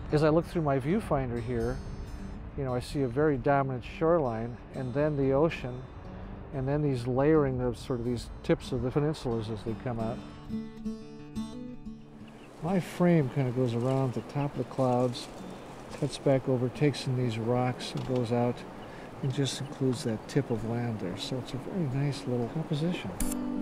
As I look through my viewfinder here, you know, I see a very dominant shoreline, and then the ocean, and then these layering of sort of these tips of the peninsulas as they come out. My frame kind of goes around the top of the clouds, cuts back over, takes in these rocks, and goes out, and just includes that tip of land there. So it's a very nice little composition.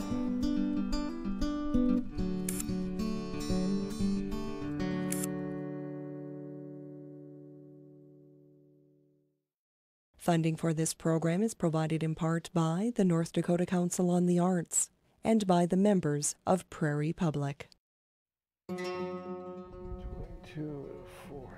Funding for this program is provided in part by the North Dakota Council on the Arts and by the members of Prairie Public. 22/4.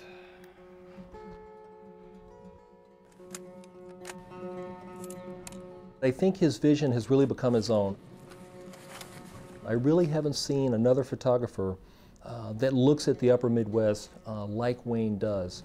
I think his vision has really become his own. I really haven't seen another photographer that looks at the upper Midwest like Wayne does.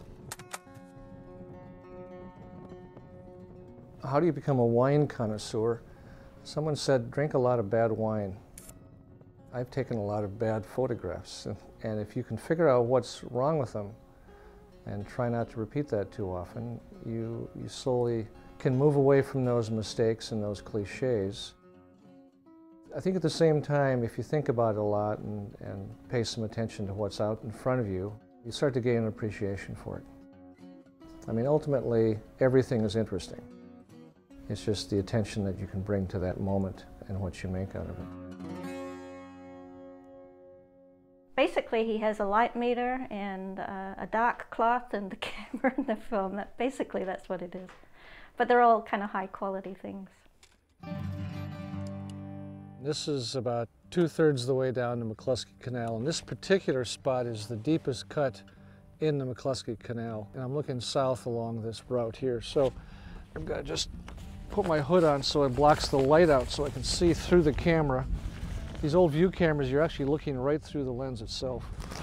How do you become a wine connoisseur? Someone said, drink a lot of bad wine. I've taken a lot of bad photographs, and if you can figure out what's wrong with them and try not to repeat that too often, you slowly can move away from those mistakes and those cliches. I think at the same time, if you think about it a lot and pay some attention to what's out in front of you, you start to gain an appreciation for it. I mean, ultimately, everything is interesting. It's just the attention that you can bring to that moment and what you make out of it. Basically, he has a light meter and a dark cloth and the camera and the film. Basically, that's what it is. But they're all kind of high quality things. This is about 2/3 of the way down the McCluskey Canal, and this particular spot is the deepest cut in the McCluskey Canal. And I'm looking south along this route here, so I've got to just put my hood on so it blocks the light out so I can see through the camera. These old view cameras, you're actually looking right through the lens itself.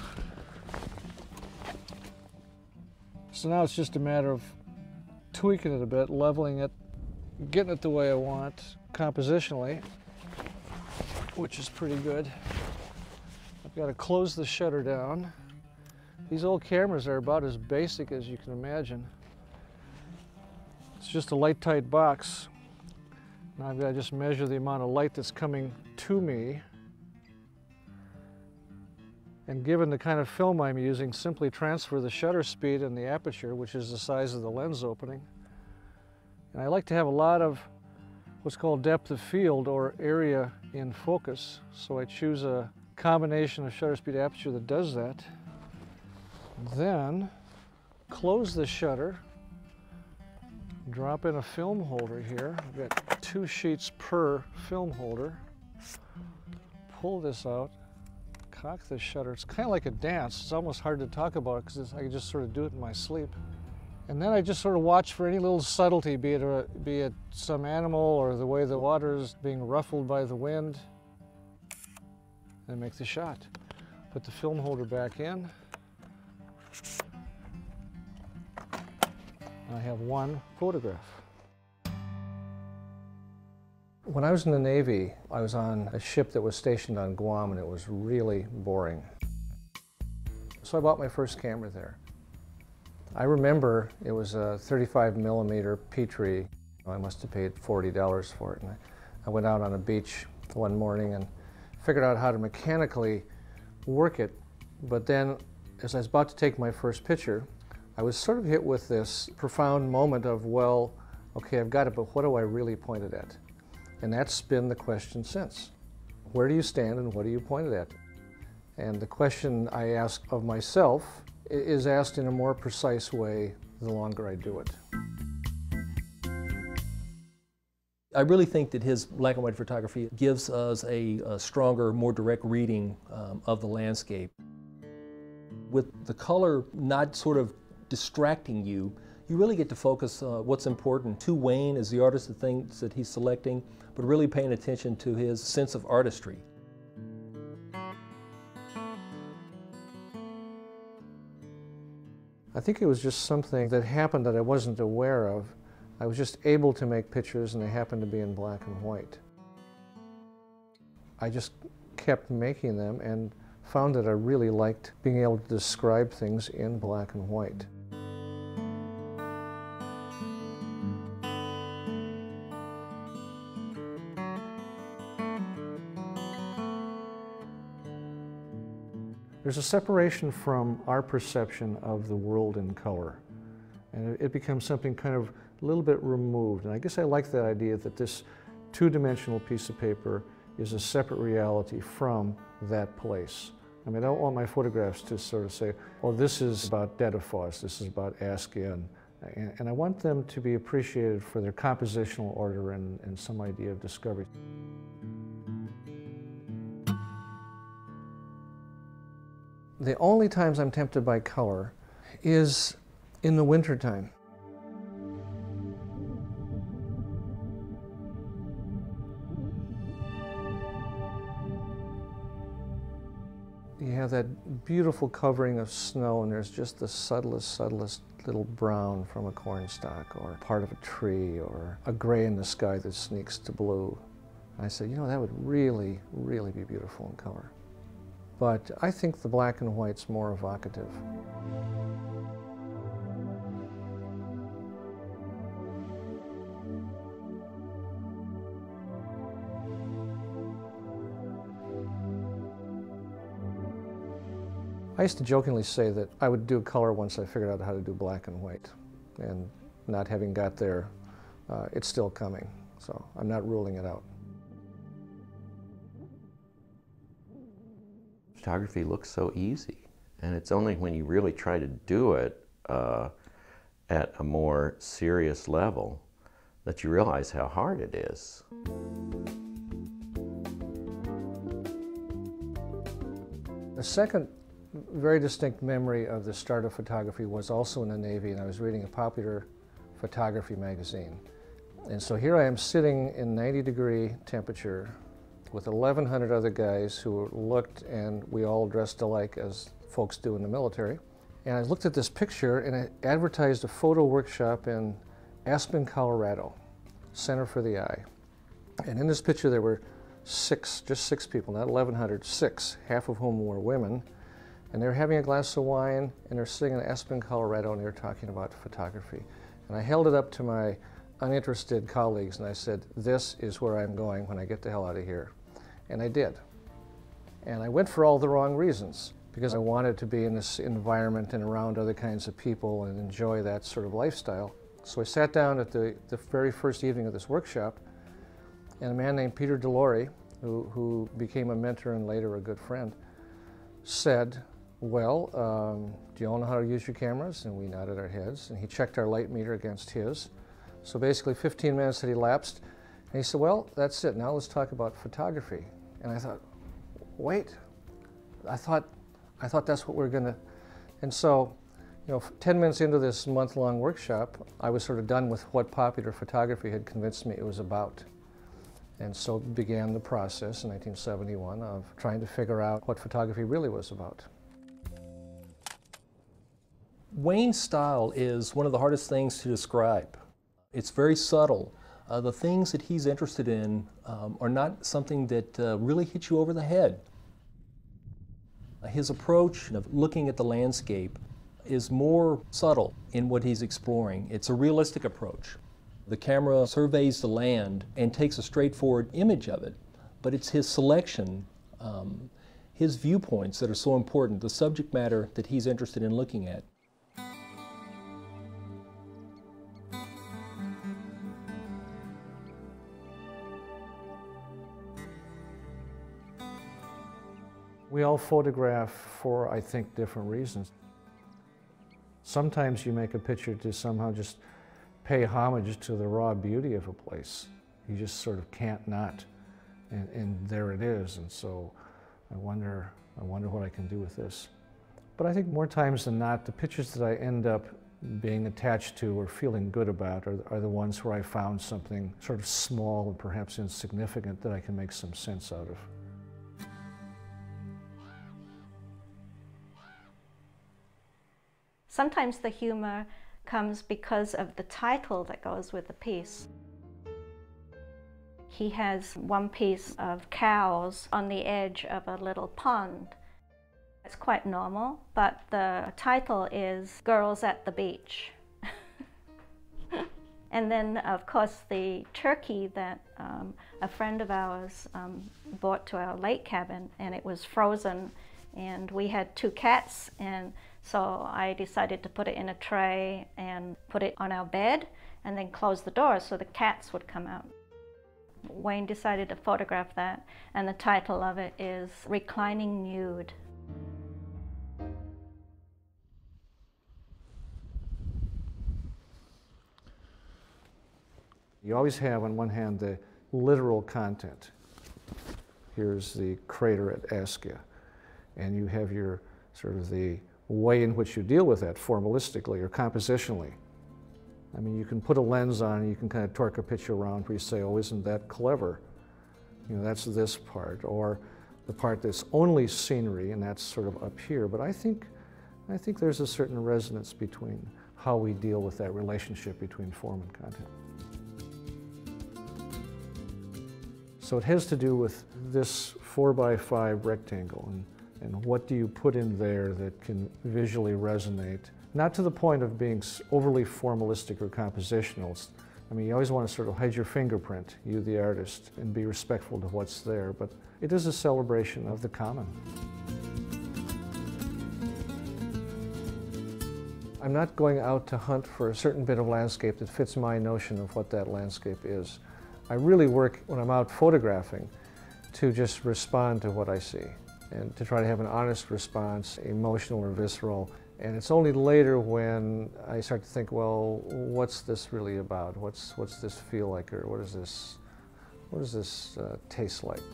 So now it's just a matter of tweaking it a bit, leveling it, getting it the way I want compositionally, which is pretty good. I've got to close the shutter down. These old cameras are about as basic as you can imagine. It's just a light tight box. Now I've got to just measure the amount of light that's coming to me. And given the kind of film I'm using, simply transfer the shutter speed and the aperture, which is the size of the lens opening. And I like to have a lot of what's called depth of field or area in focus. So I choose a combination of shutter speed aperture that does that. Then close the shutter. Drop in a film holder here. I've got 2 sheets per film holder. Pull this out, cock the shutter. It's kind of like a dance. It's almost hard to talk about because I can just sort of do it in my sleep. And then I just sort of watch for any little subtlety, be it some animal or the way the water is being ruffled by the wind, and make the shot. Put the film holder back in. I have one photograph. When I was in the Navy, I was on a ship that was stationed on Guam, and it was really boring. So I bought my first camera there. I remember it was a 35mm Petrie. I must have paid $40 for it. And I went out on a beach one morning and figured out how to mechanically work it. But then, as I was about to take my first picture, I was sort of hit with this profound moment of, well, okay, I've got it, but what do I really point it at? And that's been the question since. Where do you stand and what do you point it at? And the question I ask of myself is asked in a more precise way the longer I do it. I really think that his black and white photography gives us a stronger, more direct reading of the landscape. With the color not sort of distracting you, you really get to focus what's important to Wayne as the artist, the things that he's selecting, but really paying attention to his sense of artistry. I think it was just something that happened that I wasn't aware of. I was just able to make pictures and they happened to be in black and white. I just kept making them, and found that I really liked being able to describe things in black and white. There's a separation from our perception of the world in color, and it becomes something kind of a little bit removed. And I guess I like that idea that this two-dimensional piece of paper is a separate reality from that place. I mean, I don't want my photographs to sort of say, oh, this is about Dedefoss, this is about Askin, and I want them to be appreciated for their compositional order and some idea of discovery. The only times I'm tempted by color is in the wintertime. You have that beautiful covering of snow, and there's just the subtlest little brown from a cornstalk or part of a tree or a gray in the sky that sneaks to blue. And I said, you know, that would really, really be beautiful in color. But I think the black and white's more evocative. I used to jokingly say that I would do color once I figured out how to do black and white. And not having got there, it's still coming. So I'm not ruling it out. Photography looks so easy, and it's only when you really try to do it at a more serious level that you realize how hard it is. The second very distinct memory of the start of photography was also in the Navy, and I was reading a popular photography magazine. And so here I am sitting in 90-degree temperature with 1,100 other guys who looked, and we all dressed alike as folks do in the military. And I looked at this picture, and it advertised a photo workshop in Aspen, Colorado, Center for the Eye. And in this picture there were just six people, not 1,100, six, half of whom were women. And they were having a glass of wine, and they're sitting in Aspen, Colorado, and they were talking about photography. And I held it up to my uninterested colleagues, and I said, this is where I'm going when I get the hell out of here. And I did. And I went for all the wrong reasons, because I wanted to be in this environment and around other kinds of people and enjoy that sort of lifestyle. So I sat down at the very first evening of this workshop, and a man named Peter Delory, who became a mentor and later a good friend, said, well, do you all know how to use your cameras? And we nodded our heads, and he checked our light meter against his. So basically 15 minutes had elapsed, and he said, well, that's it, now let's talk about photography. And I thought, wait, I thought that's what we're gonna, and so, you know, 10 minutes into this month-long workshop, I was sort of done with what popular photography had convinced me it was about. And so began the process in 1971 of trying to figure out what photography really was about. Wayne's style is one of the hardest things to describe. It's very subtle. The things that he's interested in are not something that really hit you over the head. His approach of looking at the landscape is more subtle in what he's exploring. It's a realistic approach. The camera surveys the land and takes a straightforward image of it, but it's his selection, his viewpoints that are so important, the subject matter that he's interested in looking at. We all photograph for, I think, different reasons. Sometimes you make a picture to somehow just pay homage to the raw beauty of a place. You just sort of can't not, and there it is. And so I wonder what I can do with this. But I think more times than not, the pictures that I end up being attached to or feeling good about are the ones where I found something sort of small and perhaps insignificant that I can make some sense out of. Sometimes the humor comes because of the title that goes with the piece. He has one piece of cows on the edge of a little pond, It's quite normal, but the title is Girls at the Beach. And then, of course, the turkey that a friend of ours brought to our lake cabin, and it was frozen, and we had 2 cats, and so I decided to put it in a tray and put it on our bed, and then close the door so the cats would come out. Wayne decided to photograph that, and the title of it is Reclining Nude. You always have on one hand the literal content. Here's the crater at Askia, and you have your sort of the way in which you deal with that formalistically or compositionally. I mean, you can put a lens on and you can kind of torque a picture around where you say, oh, isn't that clever? You know, that's this part, or the part that's only scenery, and that's sort of up here. But I think there's a certain resonance between how we deal with that relationship between form and content. So it has to do with this 4x5 rectangle, and what do you put in there that can visually resonate, not to the point of being overly formalistic or compositional. I mean, you always want to sort of hide your fingerprint, you the artist, and be respectful to what's there, but it is a celebration of the common. I'm not going out to hunt for a certain bit of landscape that fits my notion of what that landscape is. I really work, when I'm out photographing, to just respond to what I see and to try to have an honest response, emotional or visceral. And it's only later when I start to think, well, what's this really about? What's this feel like, or what does this taste like?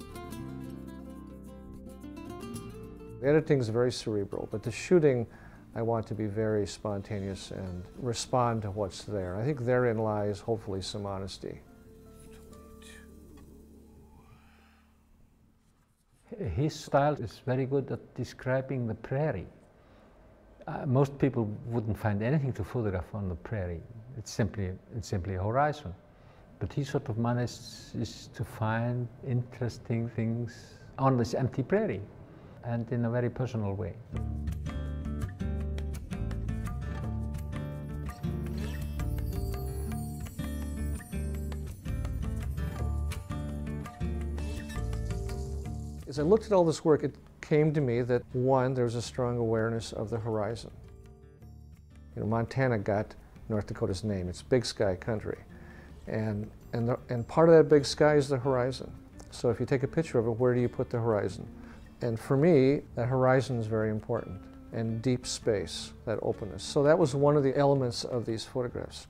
The editing is very cerebral, but the shooting, I want to be very spontaneous and respond to what's there. I think therein lies, hopefully, some honesty. His style is very good at describing the prairie. Most people wouldn't find anything to photograph on the prairie. It's simply a horizon. But he sort of manages to find interesting things on this empty prairie, and in a very personal way. As I looked at all this work, it came to me that, one, there was a strong awareness of the horizon. You know, Montana got North Dakota's name. It's big sky country. And part of that big sky is the horizon. So if you take a picture of it, where do you put the horizon? And for me, that horizon is very important, and deep space, that openness. So that was one of the elements of these photographs.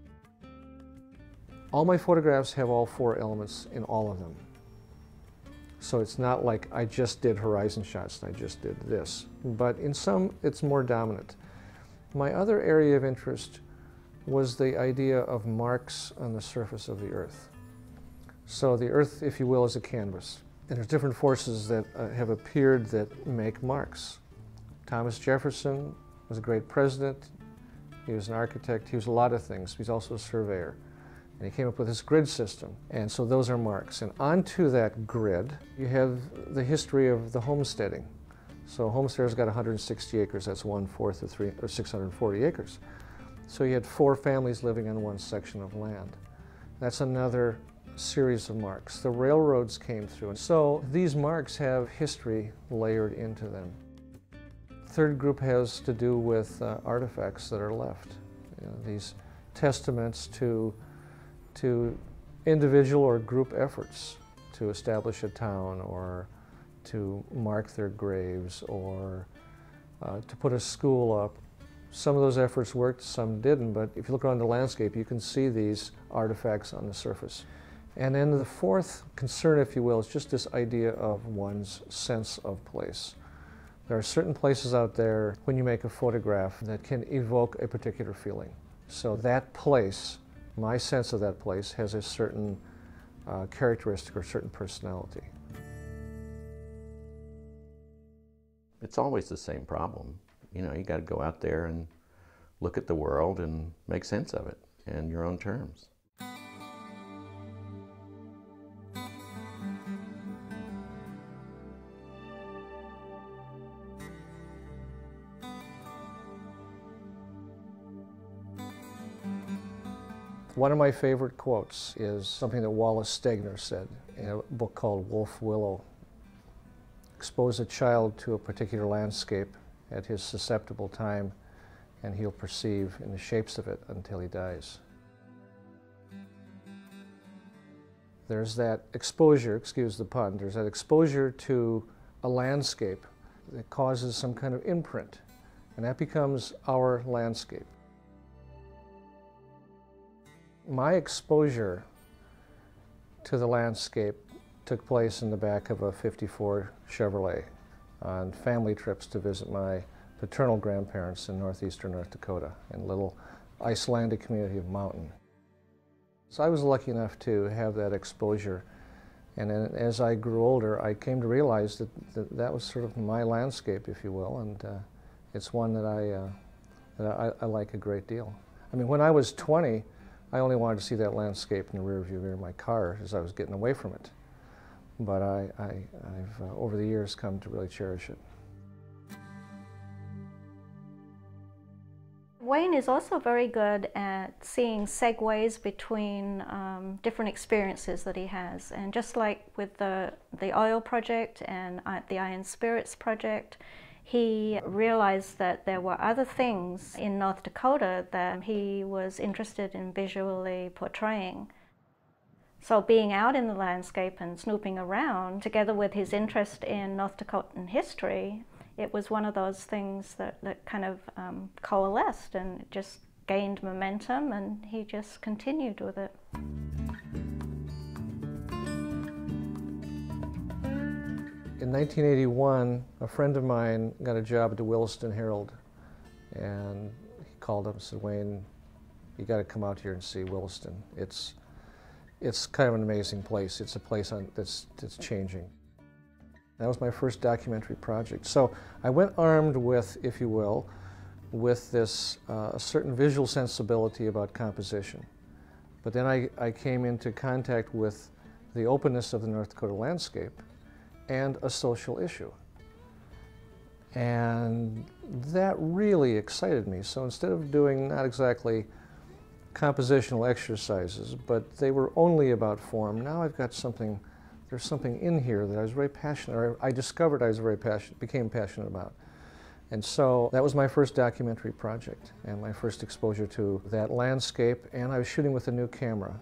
All my photographs have all 4 elements in all of them. So it's not like I just did horizon shots and I just did this. But in some, it's more dominant. My other area of interest was the idea of marks on the surface of the earth. So the earth, if you will, is a canvas. And there's different forces that have appeared that make marks. Thomas Jefferson was a great president. He was an architect. He was a lot of things. He's also a surveyor. And he came up with this grid system. And so those are marks. And onto that grid, you have the history of the homesteading. So homesteaders got 160 acres. That's 1/4 of 640 acres. So you had 4 families living on one section of land. That's another series of marks. The railroads came through. And so these marks have history layered into them. Third group has to do with artifacts that are left. You know, these testaments to individual or group efforts to establish a town, or to mark their graves, or to put a school up. Some of those efforts worked, some didn't, but if you look around the landscape, you can see these artifacts on the surface. And then the fourth concern, if you will, is just this idea of one's sense of place. There are certain places out there when you make a photograph that can evoke a particular feeling. So that place, my sense of that place, has a certain characteristic or certain personality. It's always the same problem. You know, you got to go out there and look at the world and make sense of it in your own terms. One of my favorite quotes is something that Wallace Stegner said in a book called Wolf Willow. Expose a child to a particular landscape at his susceptible time, and he'll perceive in the shapes of it until he dies. There's that exposure, excuse the pun, there's that exposure to a landscape that causes some kind of imprint, and that becomes our landscape. My exposure to the landscape took place in the back of a '54 Chevrolet on family trips to visit my paternal grandparents in northeastern North Dakota in a little Icelandic community of mountain. So I was lucky enough to have that exposure, and then as I grew older I came to realize that was sort of my landscape, if you will, and it's one that I like a great deal. I mean, when I was 20, I only wanted to see that landscape in the rear view mirror of my car as I was getting away from it. But I've over the years come to really cherish it. Wayne is also very good at seeing segues between different experiences that he has. And just like with the oil project and the Iron Spirits project, he realized that there were other things in North Dakota that he was interested in visually portraying. So being out in the landscape and snooping around, together with his interest in North Dakotan history, it was one of those things that kind of coalesced and just gained momentum, and he just continued with it. In 1981, a friend of mine got a job at the Williston Herald, and he called up and said, "Wayne, you got to come out here and see Williston. It's kind of an amazing place. It's a place that's changing." That was my first documentary project. So I went armed with, if you will, with this a certain visual sensibility about composition. But then I came into contact with the openness of the North Dakota landscape and a social issue. And that really excited me. So instead of doing not exactly compositional exercises, but they were only about form, now I've got something, there's something in here that I was very passionate, or I discovered I was very passionate, became passionate about. And so that was my first documentary project and my first exposure to that landscape, and I was shooting with a new camera.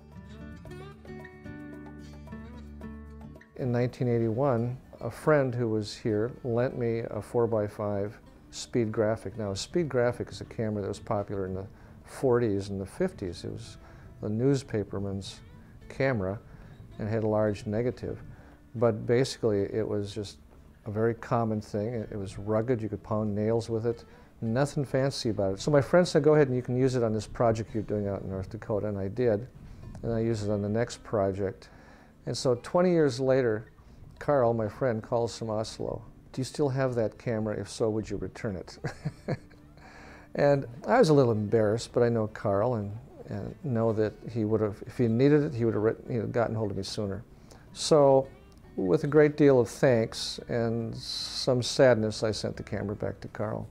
In 1981, a friend who was here lent me a 4x5 Speed Graphic. Now, a Speed Graphic is a camera that was popular in the 40s and the 50s. It was the newspaperman's camera and had a large negative. But basically, it was just a very common thing. It was rugged. You could pound nails with it. Nothing fancy about it. So my friend said, "Go ahead and you can use it on this project you're doing out in North Dakota," and I did. And I used it on the next project. And so 20 years later, Carl, my friend, calls from Oslo. "Do you still have that camera? If so, would you return it?" And I was a little embarrassed, but I know Carl and know that he would have, if he needed it, he would have gotten hold of me sooner. So with a great deal of thanks and some sadness, I sent the camera back to Carl.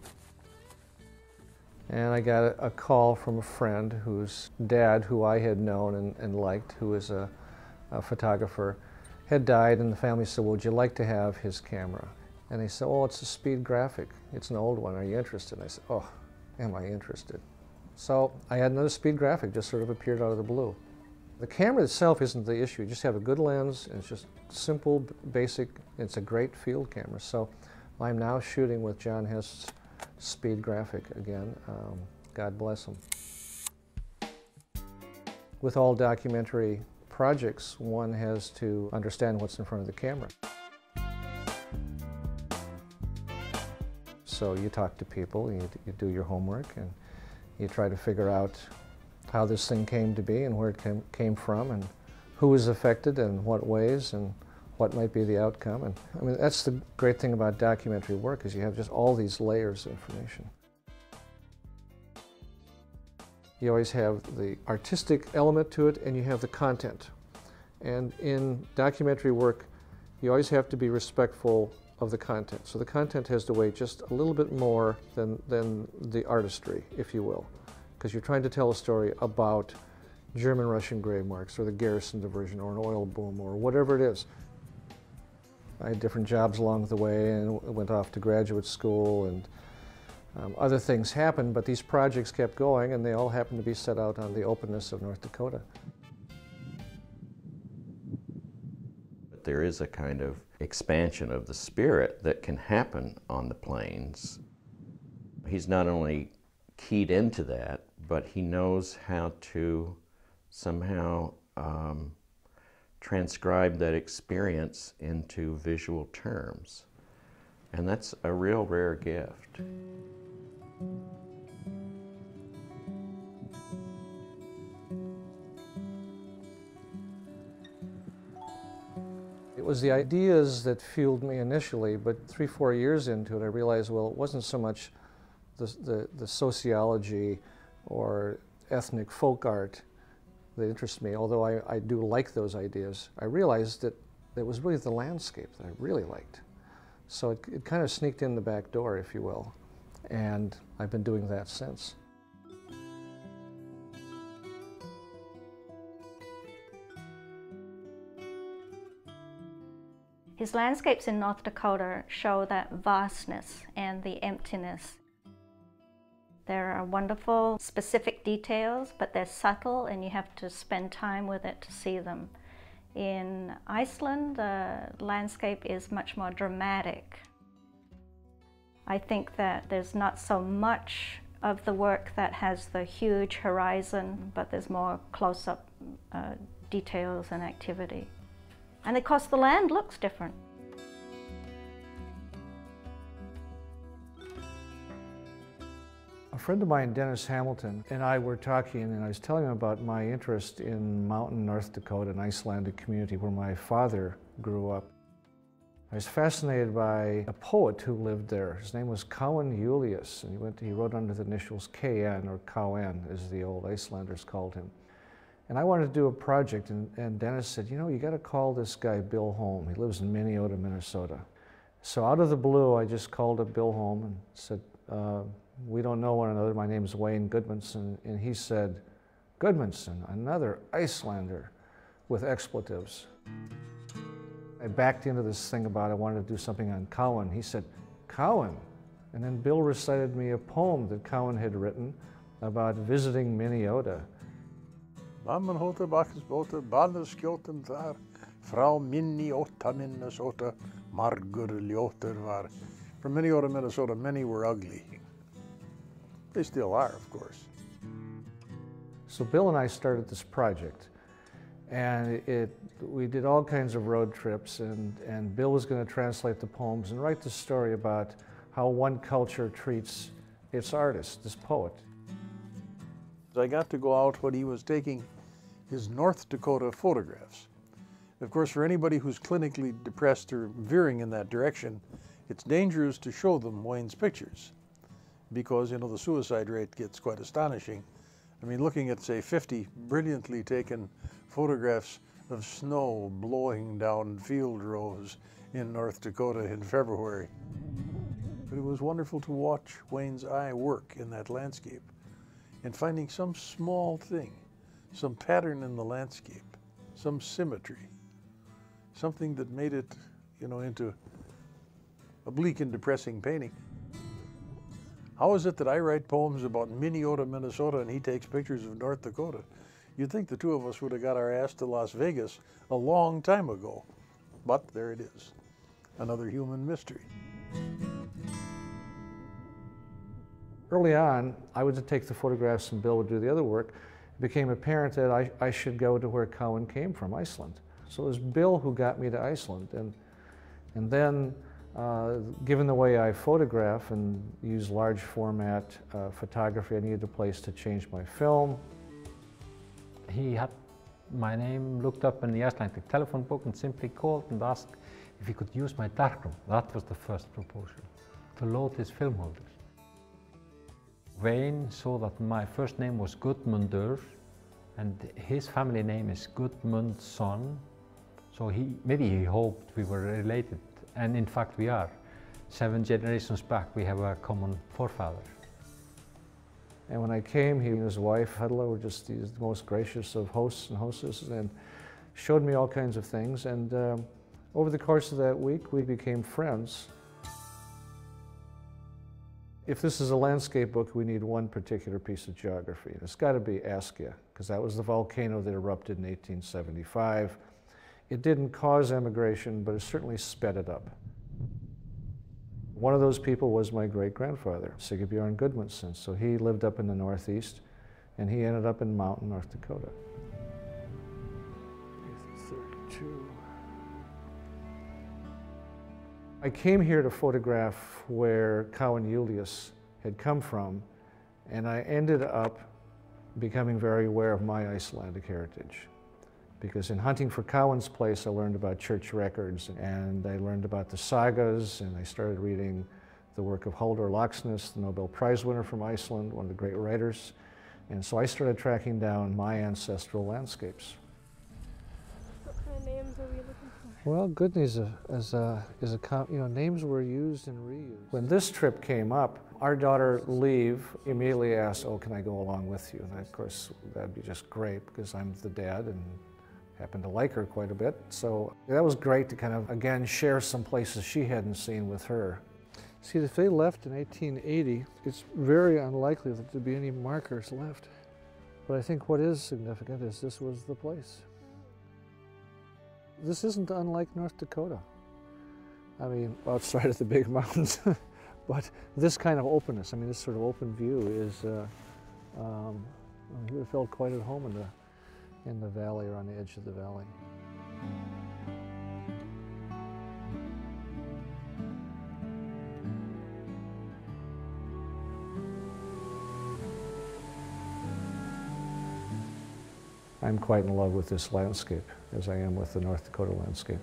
And I got a call from a friend whose dad, who I had known and liked, who was a photographer, had died, and the family said, "Well, would you like to have his camera?" And they said, "Oh, it's a Speed Graphic. It's an old one. Are you interested?" And I said, "Oh, am I interested?" So I had another Speed Graphic, just sort of appeared out of the blue. The camera itself isn't the issue. You just have a good lens, and it's just simple, basic. It's a great field camera. So I'm now shooting with John Hest's Speed Graphic again. God bless him. With all documentary projects, one has to understand what's in front of the camera. So you talk to people, you do your homework, and you try to figure out how this thing came to be and where it came from and who was affected and what ways and what might be the outcome. And I mean, that's the great thing about documentary work, is you have just all these layers of information. You always have the artistic element to it, and you have the content. And in documentary work, you always have to be respectful of the content. So the content has to weigh just a little bit more than the artistry, if you will, because you're trying to tell a story about German-Russian grave marks or the garrison diversion or an oil boom or whatever it is. I had different jobs along the way and went off to graduate school, and other things happened, but these projects kept going and they all happened to be set out on the openness of North Dakota. But there is a kind of expansion of the spirit that can happen on the plains. He's not only keyed into that, but he knows how to somehow transcribe that experience into visual terms. And that's a real rare gift. It was the ideas that fueled me initially, but 3-4 years into it I realized, well, it wasn't so much the sociology or ethnic folk art that interests me, although I do like those ideas. I realized that it was really the landscape that I really liked. So it kind of sneaked in the back door, if you will, and I've been doing that since. His landscapes in North Dakota show that vastness and the emptiness. There are wonderful specific details, but they're subtle and you have to spend time with it to see them. In Iceland, the landscape is much more dramatic. I think that there's not so much of the work that has the huge horizon, but there's more close-up details and activity. And of course the land looks different. A friend of mine, Dennis Hamilton, and I were talking, and I was telling him about my interest in mountain North Dakota, an Icelandic community where my father grew up. I was fascinated by a poet who lived there. His name was Cowan Julius, and he wrote under the initials KN, or Cowan, as the old Icelanders called him. And I wanted to do a project, and Dennis said, you know, you got to call this guy Bill Holm. He lives in Minnesota, Minnesota. So out of the blue, I just called up Bill Holm and said, we don't know one another. My name is Wayne Gudmundson. And he said, Gudmundson, another Icelander with expletives. I backed into this thing about I wanted to do something on Cowan. He said, Cowan? And then Bill recited me a poem that Cowan had written about visiting Minnesota. Mammenhota bakkesbota, bannerskjoten þar, frá Minnesota, Minnesota, margur ljótur var. From Minnesota, Minnesota, many were ugly. They still are, of course. So Bill and I started this project, and we did all kinds of road trips, and Bill was going to translate the poems and write the story about how one culture treats its artist, this poet. I got to go out when he was taking his North Dakota photographs. Of course, for anybody who's clinically depressed or veering in that direction, it's dangerous to show them Wayne's pictures because, you know, the suicide rate gets quite astonishing. I mean, looking at, say, 50 brilliantly taken photographs of snow blowing down field rows in North Dakota in February. But it was wonderful to watch Wayne's eye work in that landscape and finding some small thing, some pattern in the landscape, some symmetry, something that made it, you know, into a bleak and depressing painting. How is it that I write poems about Minnesota, Minnesota, and he takes pictures of North Dakota? You'd think the two of us would have got our ass to Las Vegas a long time ago. But there it is, another human mystery. Early on, I would take the photographs and Bill would do the other work. It became apparent that I should go to where Cowan came from, Iceland. So it was Bill who got me to Iceland. And then, given the way I photograph and use large format photography, I needed a place to change my film. He had my name looked up in the Icelandic telephone book and simply called and asked if he could use my darkroom. That was the first proposal, to load his film holders. Wayne saw that my first name was Gudmundur and his family name is Gudmundson, so maybe he hoped we were related, and in fact we are. 7 generations back we have a common forefather. And when I came, he and his wife, Hudler, were just the most gracious of hosts and hostesses, and showed me all kinds of things. And over the course of that week, we became friends. If this is a landscape book, we need one particular piece of geography. It's got to be Askia, because that was the volcano that erupted in 1875. It didn't cause emigration, but it certainly sped it up. One of those people was my great-grandfather, Sigurd Gudmundson. So he lived up in the Northeast, and he ended up in Mountain, North Dakota. 32. I came here to photograph where Cowan Julius had come from, and I ended up becoming very aware of my Icelandic heritage. Because in hunting for Cowan's place, I learned about church records, and I learned about the sagas, and I started reading the work of Halldór Laxness, the Nobel Prize winner from Iceland, one of the great writers. And so I started tracking down my ancestral landscapes. What kind of names are we looking for? Well, names were used and reused. When this trip came up, our daughter, Liv, immediately asked, oh, can I go along with you? And of course, that'd be just great, because I'm the dad and happened to like her quite a bit. So that was great to kind of, again, share some places she hadn't seen with her. See, if they left in 1880, it's very unlikely that there'd be any markers left. But I think what is significant is this was the place. This isn't unlike North Dakota. I mean, outside of the big mountains, but this kind of openness, I mean, this sort of open view is, we felt quite at home in the valley, or on the edge of the valley. I'm quite in love with this landscape, as I am with the North Dakota landscape.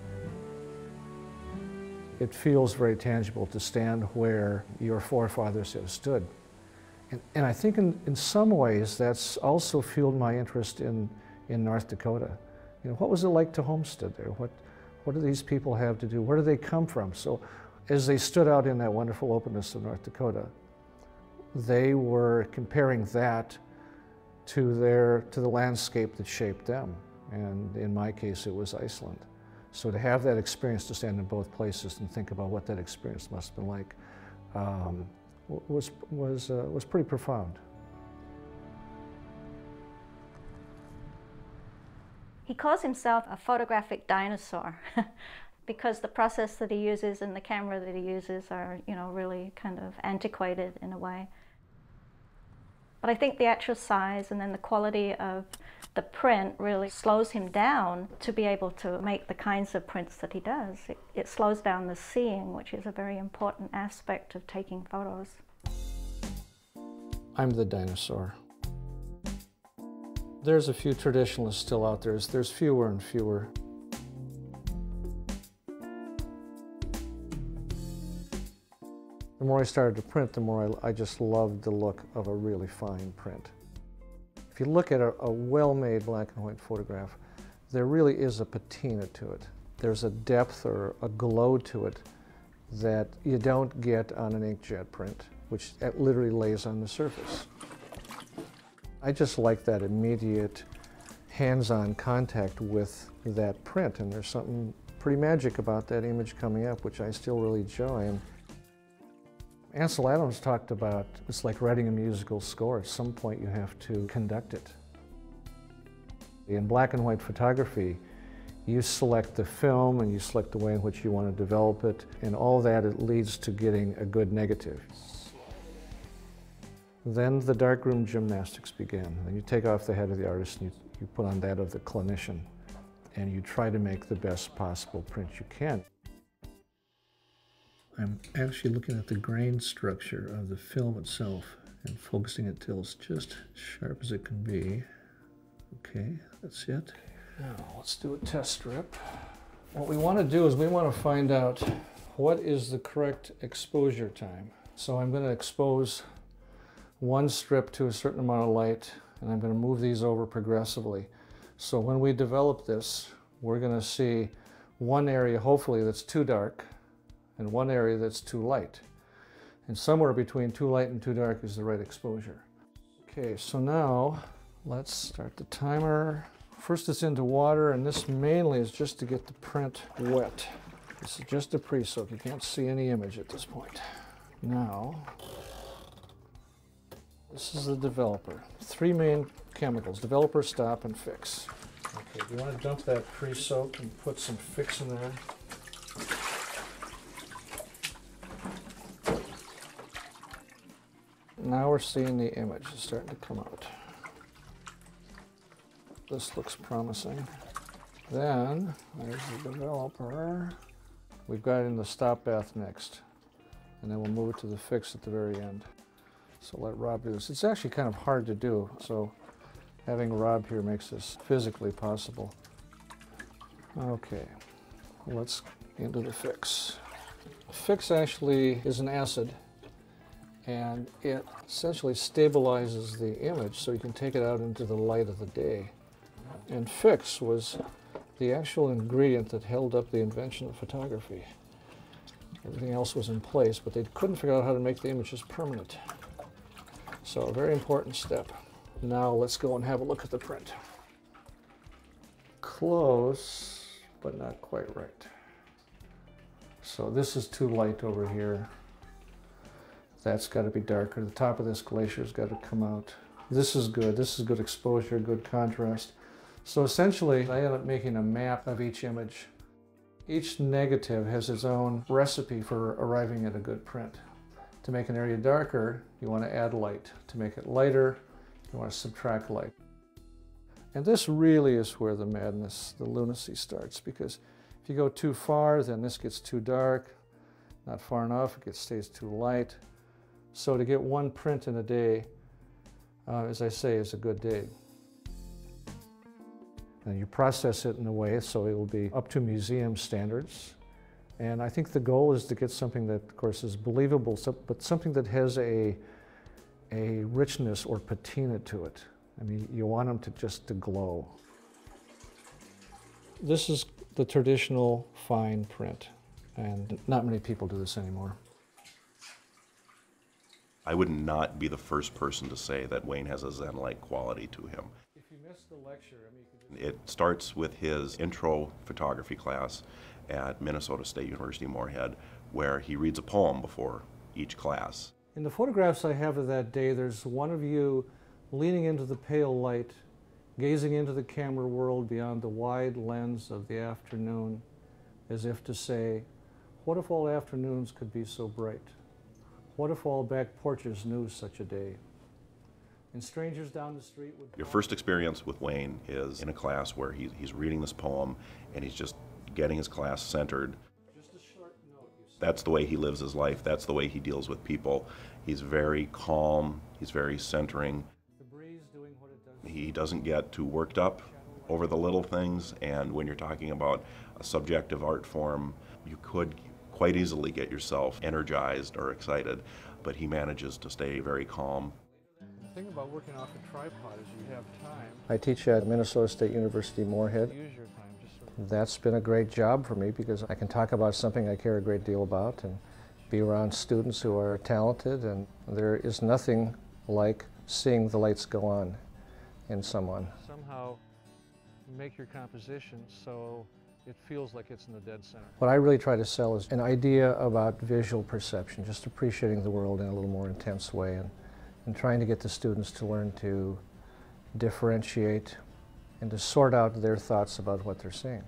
It feels very tangible to stand where your forefathers have stood. And I think in some ways that's also fueled my interest in North Dakota. You know, what was it like to homestead there? What do these people have to do? Where do they come from? So as they stood out in that wonderful openness of North Dakota, they were comparing that to the landscape that shaped them. And in my case, it was Iceland. So to have that experience, to stand in both places and think about what that experience must have been like, was pretty profound. He calls himself a photographic dinosaur because the process that he uses and the camera that he uses are, really kind of antiquated in a way. But I think the actual size and then the quality of the print really slows him down to be able to make the kinds of prints that he does. It slows down the seeing, which is a very important aspect of taking photos. I'm the dinosaur. There's a few traditionalists still out there. There's fewer and fewer. The more I started to print, the more I just loved the look of a really fine print. If you look at a well-made black and white photograph, there really is a patina to it. There's a depth or a glow to it that you don't get on an inkjet print, which literally lays on the surface. I just like that immediate hands-on contact with that print, and there's something pretty magic about that image coming up, which I still really enjoy. And Ansel Adams talked about it's like writing a musical score. At some point you have to conduct it. In black and white photography, you select the film and you select the way in which you want to develop it, and all that it leads to getting a good negative. Then the darkroom gymnastics begin. Then you take off the head of the artist and you put on that of the clinician, and you try to make the best possible print you can. I'm actually looking at the grain structure of the film itself and focusing it till it's just sharp as it can be. Okay, that's it. Now let's do a test strip. What we want to do is we want to find out what is the correct exposure time. So I'm going to expose one strip to a certain amount of light, and I'm going to move these over progressively. So when we develop this, we're going to see one area hopefully that's too dark and one area that's too light. And somewhere between too light and too dark is the right exposure. Okay, so now let's start the timer. First it's into water, and this mainly is just to get the print wet. This is just a pre-soak. You can't see any image at this point. Now, this is the developer. 3 main chemicals: developer, stop, and fix. Okay, you want to dump that pre-soak and put some fix in there. Now we're seeing the image. It's starting to come out. This looks promising. Then, there's the developer. We've got it in the stop bath next. And then we'll move it to the fix at the very end. So let Rob do this. It's actually kind of hard to do, so having Rob here makes this physically possible. Okay, let's into the fix. Fix actually is an acid, and it essentially stabilizes the image so you can take it out into the light of the day. And fix was the actual ingredient that held up the invention of photography. Everything else was in place, but they couldn't figure out how to make the images permanent. So a very important step. Now let's go and have a look at the print. Close, but not quite right. So this is too light over here. That's got to be darker. The top of this glacier's got to come out. This is good. This is good exposure, good contrast. So essentially, I end up making a map of each image. Each negative has its own recipe for arriving at a good print. To make an area darker, you want to add light. To make it lighter, you want to subtract light. And this really is where the madness, the lunacy starts, because if you go too far, then this gets too dark. Not far enough, it stays too light. So to get one print in a day, as I say, is a good day. And you process it in a way so it will be up to museum standards. And I think the goal is to get something that, of course, is believable, but something that has a richness or patina to it. I mean, you want them to glow. This is the traditional fine print, and not many people do this anymore. I would not be the first person to say that Wayne has a Zen-like quality to him. If you missed the lecture, I mean, you It starts with his intro photography class at Minnesota State University Moorhead, where he reads a poem before each class. In the photographs I have of that day, there's one of you leaning into the pale light, gazing into the camera world beyond the wide lens of the afternoon, as if to say, what if all afternoons could be so bright? What if all back porches knew such a day? And strangers down the street would... Your first experience with Wayne is in a class where he's reading this poem and he's just getting his class centered. Just a short note, you see. That's the way he lives his life. That's the way he deals with people. He's very calm. He's very centering. The breeze doing what it does. He doesn't get too worked up over the little things, and when you're talking about a subjective art form, you could quite easily get yourself energized or excited, but he manages to stay very calm. The thing about working off a tripod is you have time. I teach at Minnesota State University Moorhead. Use your time. Just sort of... That's been a great job for me because I can talk about something I care a great deal about and be around students who are talented, and there is nothing like seeing the lights go on in someone. Somehow make your composition so it feels like it's in the dead center. What I really try to sell is an idea about visual perception, just appreciating the world in a little more intense way, and trying to get the students to learn to differentiate and to sort out their thoughts about what they're seeing.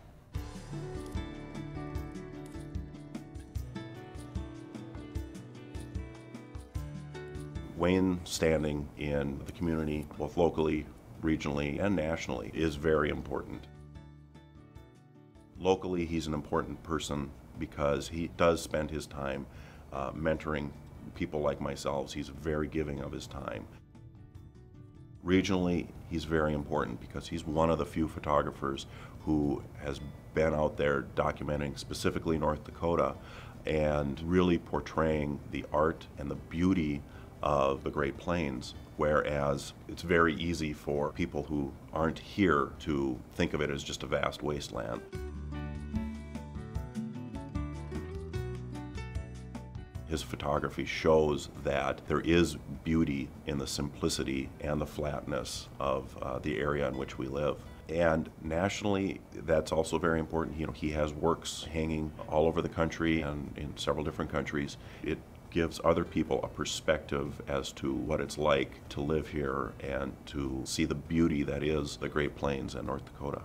Wayne standing in the community, both locally, regionally, and nationally, is very important. Locally, he's an important person because he does spend his time mentoring people like myself. He's very giving of his time. Regionally, he's very important because he's one of the few photographers who has been out there documenting specifically North Dakota and really portraying the art and the beauty of the Great Plains, whereas it's very easy for people who aren't here to think of it as just a vast wasteland. His photography shows that there is beauty in the simplicity and the flatness of the area in which we live. And nationally, that's also very important. You know, he has works hanging all over the country and in several different countries. It gives other people a perspective as to what it's like to live here and to see the beauty that is the Great Plains and North Dakota.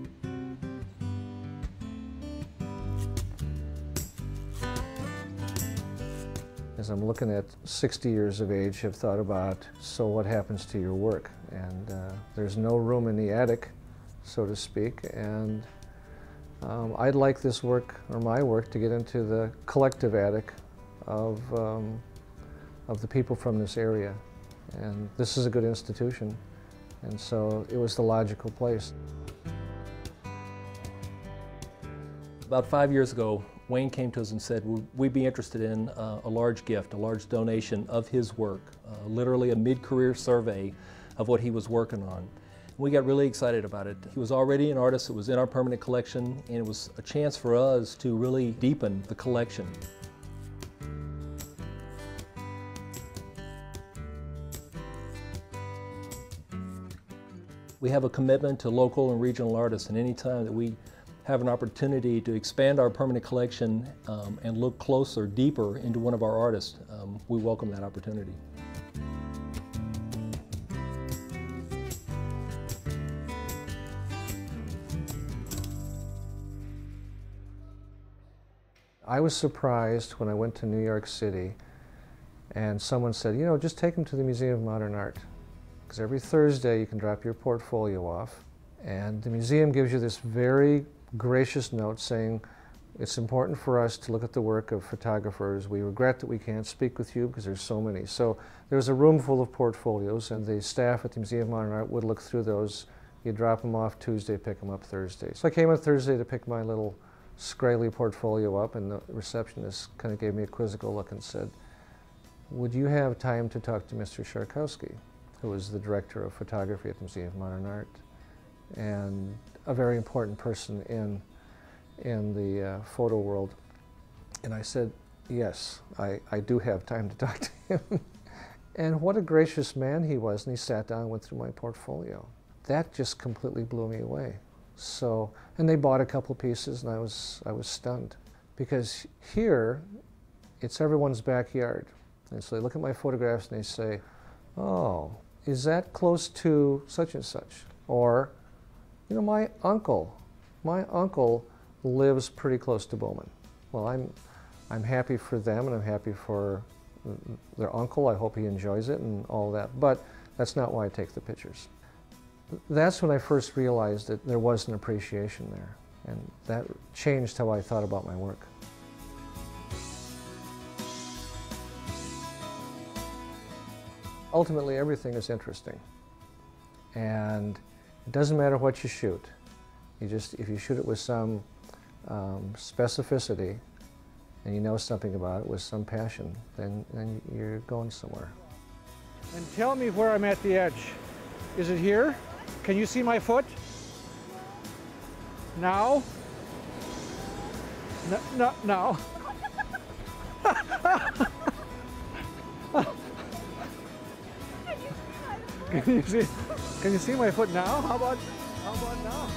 As I'm looking at 60 years of age, have thought about, so what happens to your work? And there's no room in the attic, so to speak, and I'd like this work, or my work, to get into the collective attic of the people from this area. And this is a good institution, and so it was the logical place. About 5 years ago, Wayne came to us and said, would we be interested in a large gift, a large donation of his work, literally a mid-career survey of what he was working on. We got really excited about it. He was already an artist, it was in our permanent collection, and it was a chance for us to really deepen the collection. We have a commitment to local and regional artists, and any time that we have an opportunity to expand our permanent collection and look closer, deeper into one of our artists, we welcome that opportunity. I was surprised when I went to New York City and someone said, you know, just take them to the Museum of Modern Art, because every Thursday you can drop your portfolio off, and the museum gives you this very gracious note saying, it's important for us to look at the work of photographers. We regret that we can't speak with you because there's so many. So there's a room full of portfolios, and the staff at the Museum of Modern Art would look through those. You drop them off Tuesday, pick them up Thursday. So I came on Thursday to pick my little scraggly portfolio up, and the receptionist kind of gave me a quizzical look and said, would you have time to talk to Mr. Sharkowski, who was the director of photography at the Museum of Modern Art, and a very important person in the photo world? And I said, yes, I do have time to talk to him. And what a gracious man he was, and he sat down and went through my portfolio. That just completely blew me away. So, and they bought a couple pieces, and I was stunned, because here it's everyone's backyard. And so they look at my photographs and they say, oh, is that close to such and such? Or, you know, my uncle lives pretty close to Bowman. Well, I'm happy for them, and I'm happy for their uncle. I hope he enjoys it and all that, but that's not why I take the pictures. That's when I first realized that there was an appreciation there, and that changed how I thought about my work. Ultimately, everything is interesting, and it doesn't matter what you shoot. If you shoot it with some specificity, and you know something about it with some passion, then you're going somewhere. And tell me where I'm at the edge. Is it here? Can you see my foot? Now? No, now. Can you see my foot now? How about now?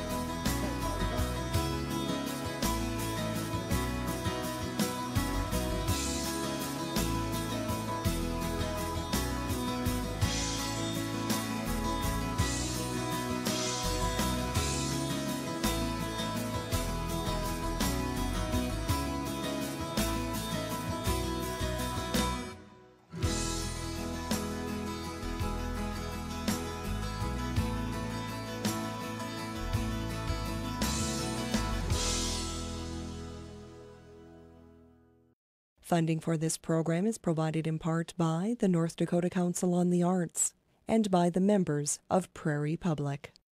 Funding for this program is provided in part by the North Dakota Council on the Arts and by the members of Prairie Public.